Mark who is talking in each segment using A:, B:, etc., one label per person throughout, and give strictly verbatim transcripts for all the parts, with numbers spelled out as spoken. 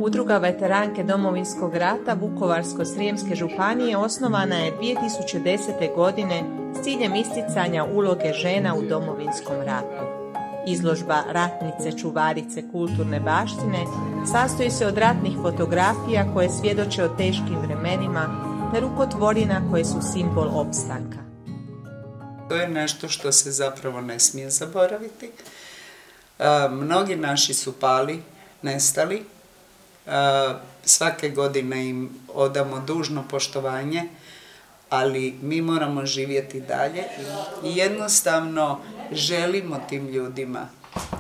A: Udruga veteranke Domovinskog rata Vukovarsko-srijemske županije osnovana je dvije tisuće desete. godine s ciljem isticanja uloge žena u Domovinskom ratu. Izložba Ratnice, čuvarice kulturne baštine sastoji se od ratnih fotografija koje svjedoče o teškim vremenima te rukotvorina koje su simbol opstanka.
B: To je nešto što se zapravo ne smije zaboraviti. E, mnogi naši su pali, nestali. E, svake godine im odamo dužno poštovanje, ali mi moramo živjeti dalje i jednostavno želimo tim ljudima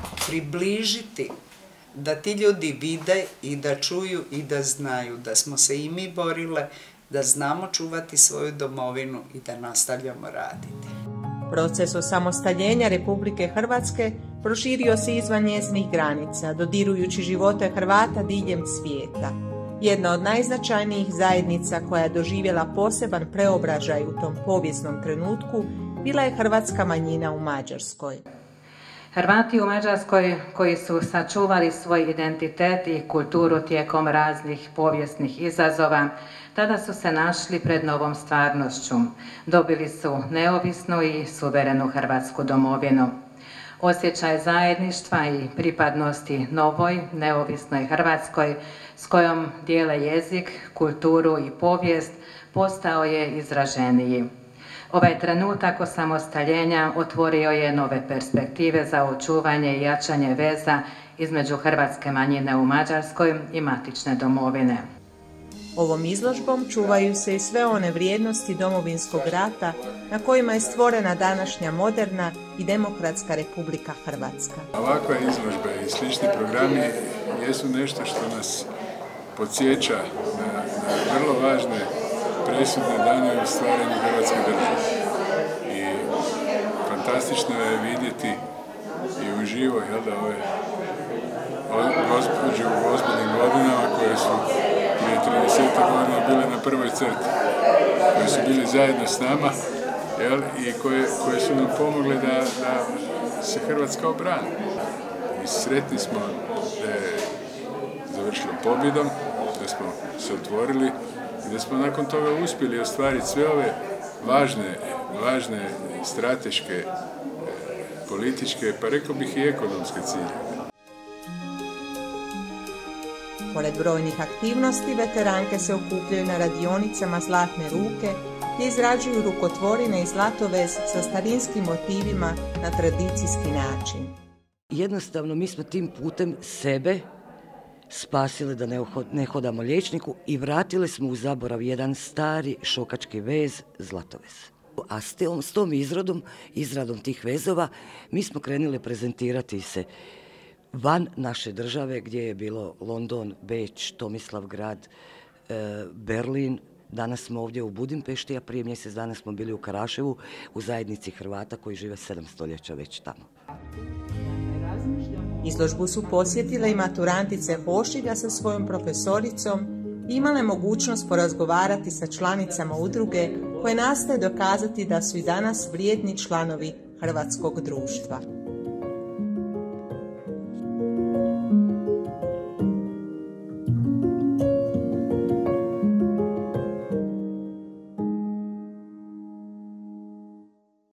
B: približiti da ti ljudi vide i da čuju i da znaju da smo se i mi borile, da znamo čuvati svoju domovinu i da nastavljamo raditi.
A: Proces osamostaljenja Republike Hrvatske proširio se izvan njezinih granica, dodirujući živote Hrvata diljem svijeta. Jedna od najznačajnijih zajednica koja je doživjela poseban preobražaj u tom povijesnom trenutku bila je hrvatska manjina u Mađarskoj.
C: Hrvati u Mađarskoj koji su sačuvali svoj identitet i kulturu tijekom raznih povijesnih izazova, tada su se našli pred novom stvarnošću. Dobili su neovisnu i suverenu hrvatsku domovinu. Osjećaj zajedništva i pripadnosti novoj, neovisnoj Hrvatskoj s kojom dijele jezik, kulturu i povijest postao je izraženiji. Ovaj trenutak osamostaljenja otvorio je nove perspektive za očuvanje i jačanje veza između hrvatske manjine u Mađarskoj i matične domovine.
A: Ovom izložbom čuvaju se i sve one vrijednosti Domovinskog rata na kojima je stvorena današnja moderna i demokratska Republika Hrvatska.
D: Ovakve izložbe i slični programi jesu nešto što nas podsjeća na, na vrlo važne presudne dane u stvaranju Hrvatske države. I fantastično je vidjeti i uživo jel, da ove gospođe u ozbiljnim godinama koje su prije trideset godina bile na prvoj crti, koje su bili zajedno s nama jel, i koje, koje su nam pomogle da, da se Hrvatska obrani. I sretni smo da je završilo pobjedom, da smo se otvorili i da smo nakon toga uspjeli ostvariti sve ove važne, važne strateške, političke, pa rekao bih i ekonomske cilje.
A: Pored brojnih aktivnosti, veteranke se okupljaju na radionicama Zlatne ruke gdje izrađuju rukotvorine i zlatovez sa starinskim motivima na tradicijski način.
E: Jednostavno mi smo tim putem sebe spasili da ne hodamo liječniku i vratili smo u zaborav jedan stari šokački vez, zlatovez. A s tom, s tom izradom, izradom tih vezova mi smo krenuli prezentirati se van naše države gdje je bilo London, Beč, Tomislavgrad, Berlin. Danas smo ovdje u Budimpešti, a prije mjesec dana smo bili u Karaševu u zajednici Hrvata koji žive sedam stoljeća već tamo.
A: Izložbu su posjetile i maturantice Hošilja sa svojom profesoricom i imale mogućnost porazgovarati sa članicama udruge koje nastoje dokazati da su i danas vrijedni članovi hrvatskog društva.